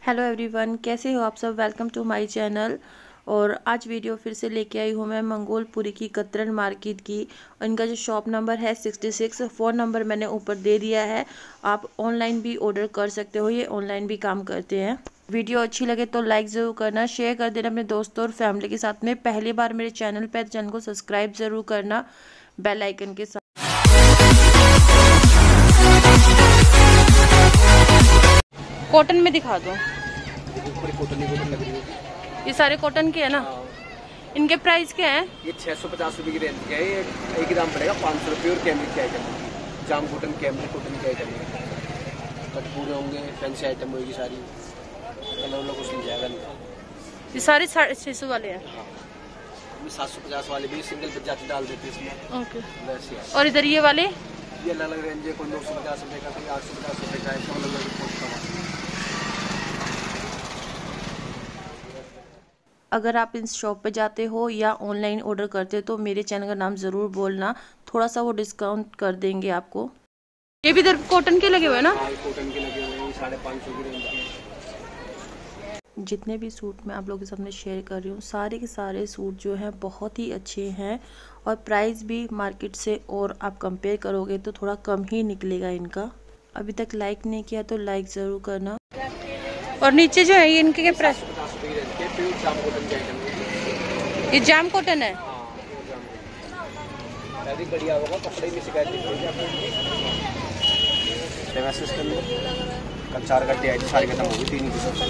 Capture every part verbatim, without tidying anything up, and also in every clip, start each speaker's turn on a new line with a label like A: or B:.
A: Hello everyone, कैसे हो आप सब। Welcome to my channel. और आज वीडियो फिर से लेके आई हूँ मैं मंगोलपुरी की कतरन मार्केट की। और इनका जो शॉप नंबर है सिक्सटी सिक्स, फ़ोन नंबर मैंने ऊपर दे दिया है। आप ऑनलाइन भी ऑर्डर कर सकते हो, ये ऑनलाइन भी काम करते हैं। वीडियो अच्छी लगे तो लाइक ज़रूर करना, शेयर कर देना अपने दोस्तों और फैमिली के साथ में। पहली बार मेरे चैनल पर, चैनल को सब्सक्राइब ज़रूर करना बेल आइकन के साथ। कॉटन में दिखा दो।
B: कॉटन ही कॉटन लग रही है।
A: ये सारे कॉटन के है ना। इनके प्राइस क्या है?
B: ये छह सौ पचास रुपए की रेंज का है। ये एक ग्राम पड़ेगा पाँच सौ रुपये। और कैमरिक के आइटम होगी, जाम कॉटन कैमरिक कॉटन के आइटम है। कट पूरे होंगे, फैंसी आइटम होगी सारी। कलर वाला कुछ नहीं जाएगा नहीं।
A: ये सारे साढ़े छः सौ वाले हैं।
B: हाँ, सात सौ पचास वाले भी सिंगल पंचायत डाल देते हैं इसमें।
A: ओके। और इधर ये वाले
B: ये अलग अलग रेंज है। कोई नौ सौ पचास रुपये का, कोई आठ सौ पचास रुपये का है। अलग अलग
A: अगर आप इस शॉप पे जाते हो या ऑनलाइन ऑर्डर करते हो तो मेरे चैनल का नाम ज़रूर बोलना, थोड़ा सा वो डिस्काउंट कर देंगे आपको। ये भी इधर कॉटन के लगे हुए हैं ना।
B: कॉटन के लगे हुए हैं, साढ़े पाँच सौ की रेंज के।
A: जितने भी सूट मैं आप लोगों के सामने शेयर कर रही हूँ, सारे के सारे सूट जो हैं बहुत ही अच्छे हैं। और प्राइस भी मार्केट से और आप कंपेयर करोगे तो थोड़ा कम ही निकलेगा इनका। अभी तक लाइक नहीं किया तो लाइक ज़रूर करना। और नीचे जो है ये इनके के प्राइस, ये जाम कॉटन है।
B: बढ़िया होगा, कपड़े की शिकायत नहीं कल चार घंटे आई थी, सारी खत्म होगी। तीन ही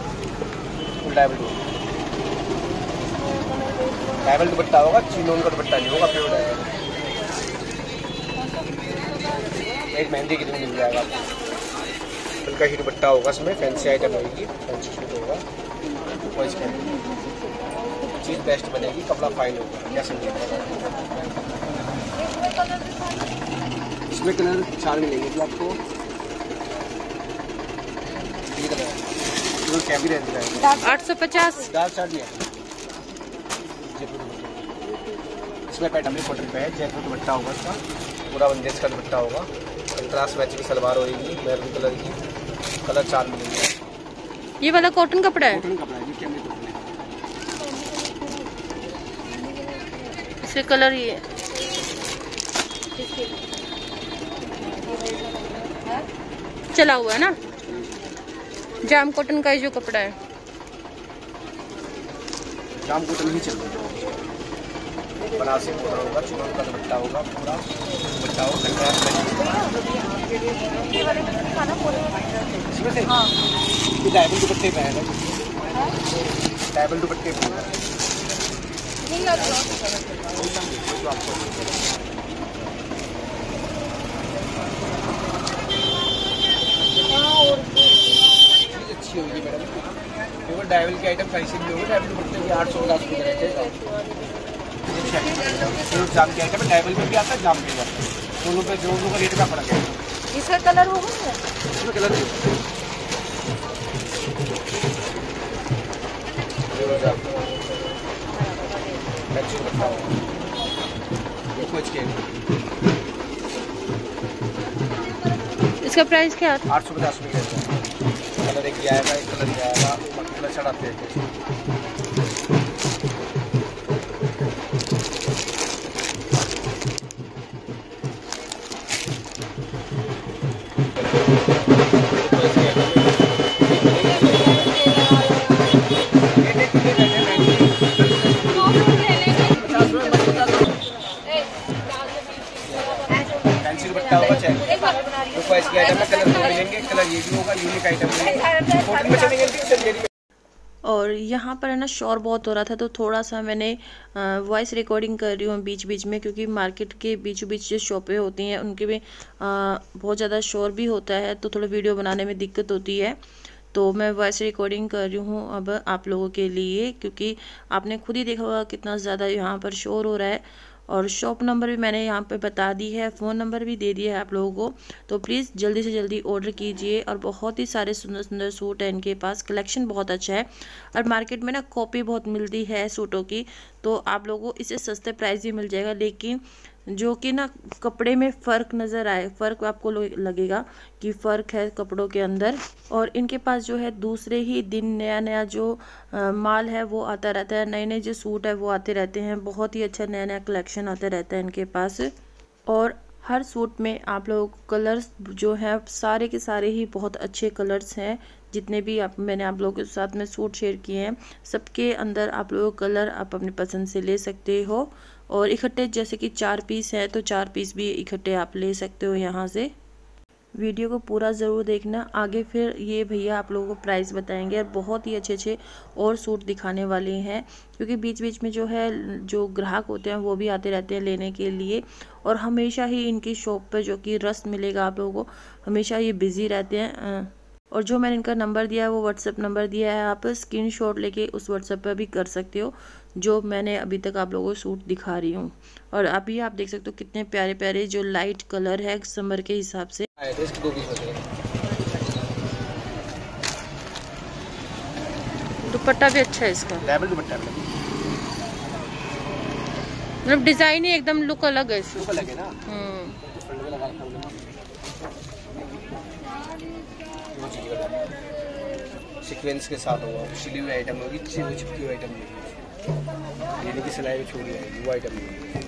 B: डायबल दुपट्टा होगा, चिनोन का दुपट्टा नहीं होगा। प्योर डायबल एक मेहंदी की दिन मिल जाएगा। हल्का ही दुपट्टा होगा, इसमें फैंसी आइटम होगी, फैंसी सूट होगा। कोई चीज़ बेस्ट बनेगी, कपड़ा फाइन होगा। क्या समझिएगा, इसमें कलर चार मिलेंगे जो आपको। क्या भी रेंज का है?
A: आठ सौ पचास
B: डार्क चार्ट भी है। इसमें पैटर्न भी कॉटन पे है। जयपुर दुपट्टा होगा, इसका पूरा बंदेज का दुपट्टा होगा। कंट्रास्ट मैचिंग सलवार होगी मैरून कलर की। कलर चार मिलेंगे।
A: ये वाला कॉटन कपड़ा है।
B: कॉटन कपड़ा है, ये कैमरिक कपड़ा है।
A: इसके कलर ये चला हुआ है ना। जाम कॉटन का जो कपड़ा है,
B: जाम कॉटन ही चल रहा है। बनारसी बॉर्डर होगा, चुनौन का दुपट्टा होगा, पूरा दुपट्टा होगा। ये डायबल दुपट्टे पे है, डायबल दुपट्टे पे है। अच्छी होगी मैडम। केवल डायबल के आइटम फैंसी भी होगी। डायबल दुपट्टे की आठ सौ पचास रुपये रहते जाम के आइटम। डायबल में भी आता है, जाम में भी आता है। दोनों पे दोनों का रेट का फर्क है।
A: इसका कलर वो है,
B: इसमें कलर नहीं
A: इसका प्राइस क्या है?
B: आठ सौ पचास रुपये का। कलर एक आएगा, एक कलर ये आएगा। कलर चढ़ाते हैं। फैंसी दुपट्टा होगा, चेक इसके आइटम में कलर मिलेंगे। कलर ये भी होगा, यूनिक आइटम है।
A: और यहाँ पर है ना शोर बहुत हो रहा था तो थोड़ा सा मैंने वॉइस रिकॉर्डिंग कर रही हूँ बीच बीच में, क्योंकि मार्केट के बीचों बीच जो शॉपें होती हैं उनके में आ, बहुत ज़्यादा शोर भी होता है, तो थोड़ा वीडियो बनाने में दिक्कत होती है। तो मैं वॉइस रिकॉर्डिंग कर रही हूँ अब आप लोगों के लिए, क्योंकि आपने खुद ही देखा होगा कितना ज़्यादा यहाँ पर शोर हो रहा है। और शॉप नंबर भी मैंने यहाँ पे बता दी है, फ़ोन नंबर भी दे दिया है आप लोगों को। तो प्लीज़ जल्दी से जल्दी ऑर्डर कीजिए। और बहुत ही सारे सुंदर सुंदर सूट हैं इनके पास, कलेक्शन बहुत अच्छा है। और मार्केट में ना कॉपी बहुत मिलती है सूटों की, तो आप लोगों को इसे सस्ते प्राइस भी मिल जाएगा, लेकिन जो कि ना कपड़े में फ़र्क नज़र आए, फ़र्क आपको लगेगा कि फ़र्क है कपड़ों के अंदर। और इनके पास जो है दूसरे ही दिन नया नया जो आ, माल है वो आता रहता है, नए नए जो सूट है वो आते रहते हैं, बहुत ही अच्छा नया नया कलेक्शन आता रहता है इनके पास। और हर सूट में आप लोगों को कलर्स जो है सारे के सारे ही बहुत अच्छे कलर्स हैं। जितने भी आप मैंने आप लोगों के साथ में सूट शेयर किए हैं, सबके अंदर आप लोगों को कलर आप अपनी पसंद से ले सकते हो। और इकट्ठे जैसे कि चार पीस है तो चार पीस भी इकट्ठे आप ले सकते हो यहाँ से। वीडियो को पूरा ज़रूर देखना, आगे फिर ये भैया आप लोगों को प्राइस बताएंगे और बहुत ही अच्छे अच्छे और सूट दिखाने वाले हैं, क्योंकि बीच बीच में जो है जो ग्राहक होते हैं वो भी आते रहते हैं लेने के लिए। और हमेशा ही इनकी शॉप पे जो कि रश मिलेगा आप लोगों को, हमेशा ये बिज़ी रहते हैं। और जो मैंने इनका नंबर दिया है वो व्हाट्सएप नंबर दिया है, आप स्क्रीनशॉट लेके उस व्हाट्सएप पर भी कर सकते हो, जो मैंने अभी तक आप लोगों को सूट दिखा रही हूँ। और अभी आप देख सकते हो कितने प्यारे प्यारे जो लाइट कलर है समर के हिसाब से। दुपट्टा भी अच्छा है इसका, मतलब डिजाइन ही एकदम लुक अलग है इसका।
B: अलग है ना। सीक्वेंस के साथ होगा, सिली हुई आइटम होगी, चिपकी हुई आइटम होगी, ये की सिलाई छोड़ी आएगी वो आइटम होगी।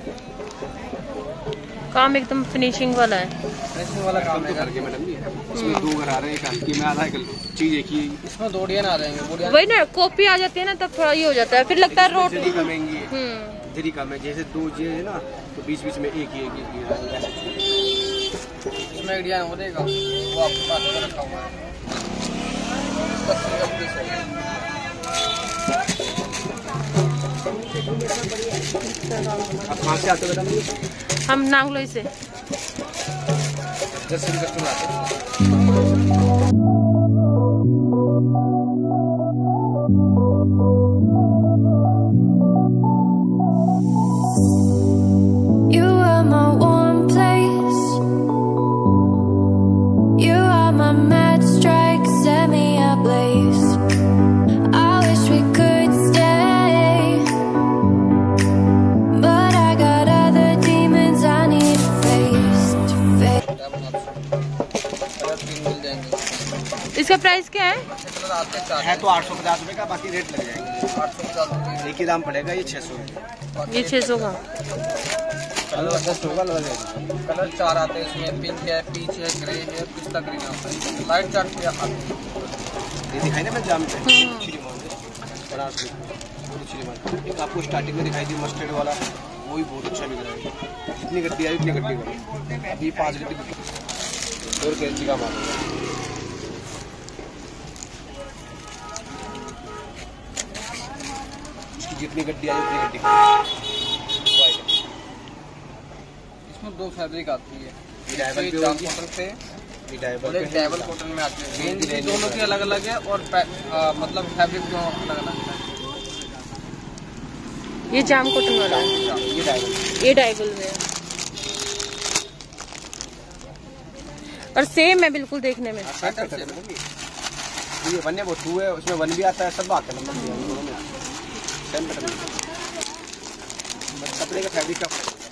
A: काम एकदम फिनिशिंग वाला है,
B: फिनिशिंग वाला काम तो करके मैडम जी। इसमें दो घर आ रहे हैं, एक हल्की में आधा एक चीज एक ही, इसमें दो डिजाइन आ जाएंगे।
A: वही ना कॉपी आ जाती है ना तब थोड़ा ये हो जाता है, फिर लगता है रोड
B: कमेंगी धीरे कम है। जैसे दो चीज है ना तो बीच बीच में एक ही एक ही इसमें एक डिजाइन हो जाएगा, वो आपके पास रखा हुआ है। आप कहाँ से आते हो बेटा?
A: हम नांगलोई से।
B: दस रुपये कस्टमर आते
A: इसका प्राइस क्या है?
B: है तो आठ सौ पचास रुपए का, बाकी रेट लग जाएंगे। आठ सौ पचास एक ही दाम पड़ेगा, ये छह सौ
A: ये छह सौ का।
B: कलर दस होगा, कलर चार आते हैं इसमें, पिंक है, पीच है, ग्रे है, पिस्ता ग्रीन है, लाइट चार्ट पे ये दिखाई ना मैं जाम पे एक आपको स्टार्टिंग में दिखाई दी मस्टर्ड वाला, वो भी बहुत अच्छा बिक रहा है। जितनी गड्डी आई उतनी गड्डी का, अभी पाँच गड्डी दो रुपये का माल। जितनी गड्डी आई उतनी गड्डी का। इसमें दो फैब्रिक आती है, डायबल कॉटन पे, डायबल कॉटन में आती है। रेंज दोनों की अलग अलग है और आ, मतलब फैब्रिक दोनों अलग अलग है।
A: ये जाम कॉटन वाला है,
B: ये डायबल,
A: ये डायबल में है और सेम है बिल्कुल देखने में।
B: ये वन है वो टू है, उसमें वन भी आता है, सब आता है दोनों में। कपड़े का फैब्रिक का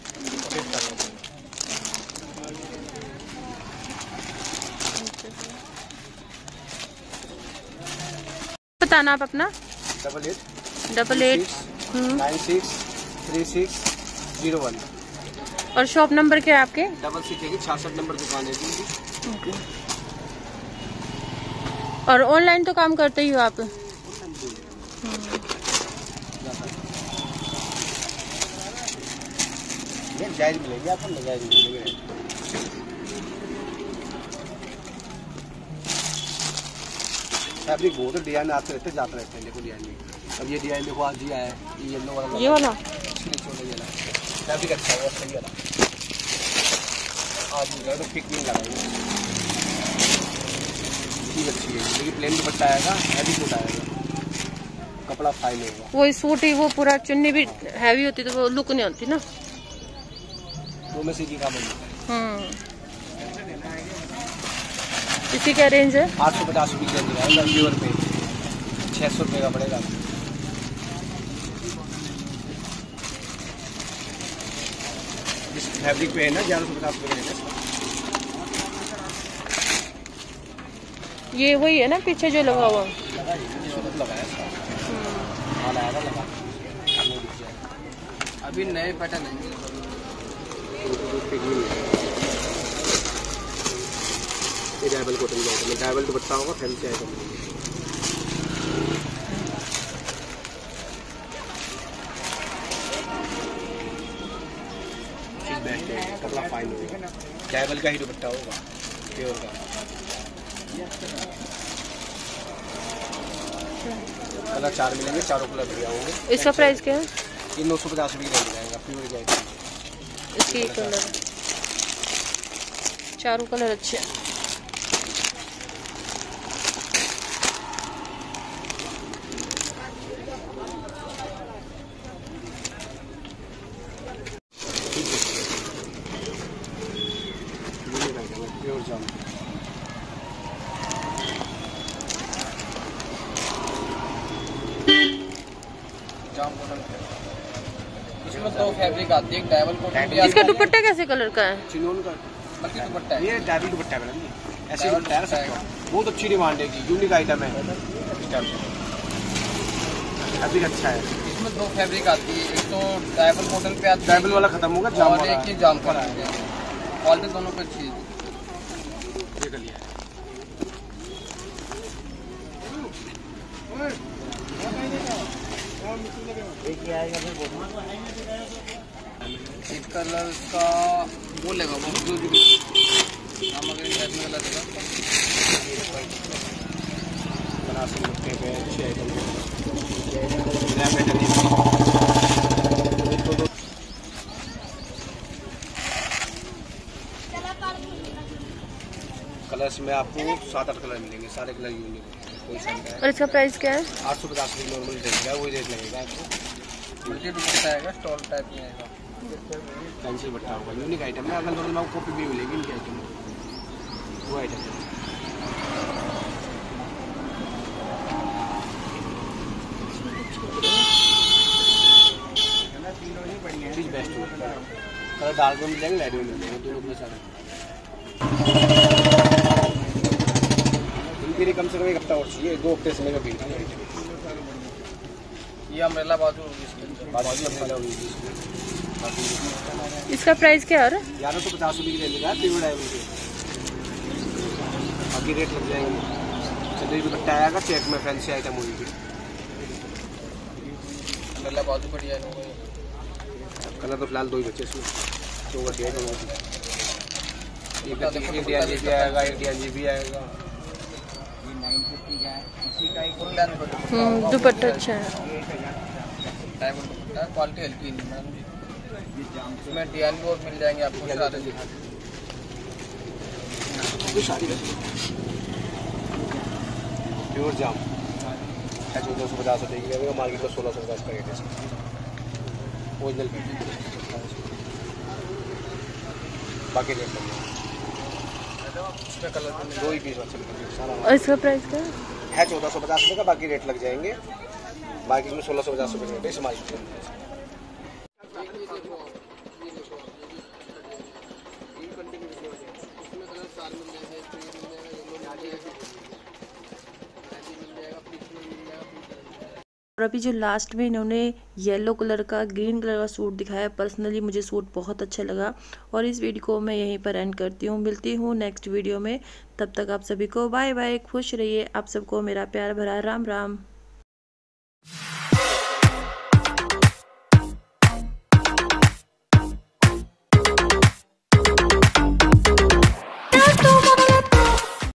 A: बताना आप अपना।
B: Double eight
A: double eight
B: nine six three six zero one.
A: और शॉप नंबर क्या है आपके?
B: डबल सिक्स है, छियासठ नंबर दुकान है।
A: और ऑनलाइन तो काम करते ही हो आप?
B: जायज मिलेगी आपको, जायज मिलेगी। फैब्रिक बहुत डिजाइन आते रहते जाते रहते हैं। देखो डिजाइन में, अब ये डिजाइन देखो आज ही आया है, ये येलो वाला,
A: ये वाला
B: फैब्रिक अच्छा है, सही वाला आज तो फिक नहीं लगा, चीज अच्छी है। लेकिन प्लेन दुपट्टा आएगा, हैवी सूट आएगा, कपड़ा फाइन होगा।
A: वो सूट ही वो पूरा चुन्नी भी हैवी होती तो वो लुक नहीं होती ना,
B: दो में से की काम है।
A: हम्म, इसकी क्या रेंज है?
B: आठ सौ पचास रुपये की रेंज है, प्योर पे छः सौ रुपये का पड़ेगा। फैब्रिक पे है ना, ग्यारह सौ पचास रुपये का है।
A: ये वही है ना पीछे जो लगा हुआ
B: अभी नए पैटर्न है। ये डायबल कॉटन का आइटम है, डायबल दुपट्टा होगा, फैंसी आइटम। चीज बेस्ट है, कपड़ा फाइन होगा, डायबल का ही दुपट्टा होगा, प्योर का। कलर चार मिलेंगे, चारों कलर बढ़िया होंगे।
A: इसका प्राइस क्या है?
B: ये नौ सौ पचास रुपये का मिल जाएगा, प्योर जाएगा।
A: इसके कलर चारों कलर अच्छे हैं।
B: Pure jam jam cotton. इसमें दो फैब्रिक आती है, एक डायबल कॉटन।
A: इसका दुपट्टा कैसे कलर का है?
B: चिनोन का बाकी दुपट्टा है, ये डायबल दुपट्टा है मैडम जी, ऐसे दुपट्टा है सबका। बहुत अच्छी डिमांड है, यूनिक आइटम है, फैब्रिक अच्छा है। इसमें दो फैब्रिक आती है, एक तो डायबल कॉटन पे आती है, डायबल वाला खत्म होगा, जाम वाला, एक ही जाम का है। क्वालिटी दोनों पे अच्छी है। ये कर लिया एक ही आएगा फिर इस कलर का वो लेगा वो जो भी हम अगर इंटरनेट वाला देगा बनारसी मुट्ठे पे अच्छे आइटम कलर्स में आपको सात आठ कलर मिलेंगे, सारे कलर यूनिक कोई सा है।
A: और इसका प्राइस क्या है?
B: आठ सौ पचास रुपये नॉर्मल रेट है, वही रेट लगेगा आपको। मल्टी दुपट्टा आएगा, स्टॉल टाइप में आएगा, फैंसी दुपट्टा होगा, यूनिक आइटम है। अगल बगल में आपको कॉपी भी मिलेगी इनके आइटम में, वो आइटम है। चीज बेस्ट है, कलर डार्क में मिल जाएंगे, लाइट में मिल जाएंगे, दोनों कलर सारे। इनके लिए कम से कम एक हफ्ता और चाहिए, दो हफ्ते समय का बीच। ये अम्ब्रेला बाजू
A: इसका प्राइस क्या है?
B: ग्यारह सौ पचास रुपये की रेंज का प्योर डायमंड के, बाकी रेट लग जाएंगे। चंद्री दुपट्टा आएगा, चेक में फैंसी आइटम होगी। अम्ब्रेला बाजू बढ़िया है। कलर तो फिलहाल दो ही बच्चे इसमें, दो बच्चे हैं। इंडियन जी भी आएगा, इंडियन जी भी आएगा।
A: दुपट्टा अच्छा है,
B: क्वालिटी हल्की नहीं मैम जी। इसमें डिजाइन भी और मिल जाएंगे आपको सारे। प्योर जाम है, चौदह सौ पचास रुपये की लगेगा, मार्केट में सोलह सौ पचास का रेट है। ओरिजिनल बाकी रेट इसमें कलर दो ही पीस अच्छे सारा।
A: और इसका प्राइस क्या
B: है? चौदह सौ पचास रुपये का, बाकी रेट लग जाएंगे। बाकी में सोलह सौ पचास रुपये रेट है इस मार्केट में।
A: और अभी जो लास्ट में इन्होंने येलो कलर का ग्रीन कलर का सूट दिखाया, पर्सनली मुझे सूट बहुत अच्छा लगा। और इस वीडियो को मैं यहीं पर एंड करती हूँ, मिलती हूँ नेक्स्ट वीडियो में। तब तक आप सभी को बाय बाय, खुश रहिए। आप सबको मेरा प्यार भरा राम राम।